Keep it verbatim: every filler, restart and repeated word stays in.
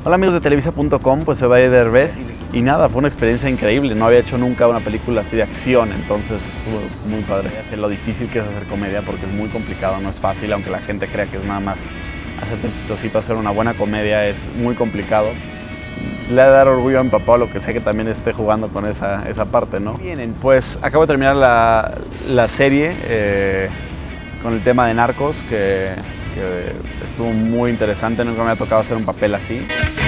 Hola amigos de Televisa punto com, pues soy Valle Derbez y nada, fue una experiencia increíble, no había hecho nunca una película así de acción, entonces estuvo muy padre. Sé lo difícil que es hacer comedia porque es muy complicado, no es fácil, aunque la gente crea que es nada más hacerte un chistosito, hacer una buena comedia es muy complicado. Le ha de dar orgullo a mi papá, lo que sé que también esté jugando con esa, esa parte, ¿no? Bien, pues acabo de terminar la, la serie eh, con el tema de Narcos, que, que estuvo muy interesante, nunca me ha tocado hacer un papel así.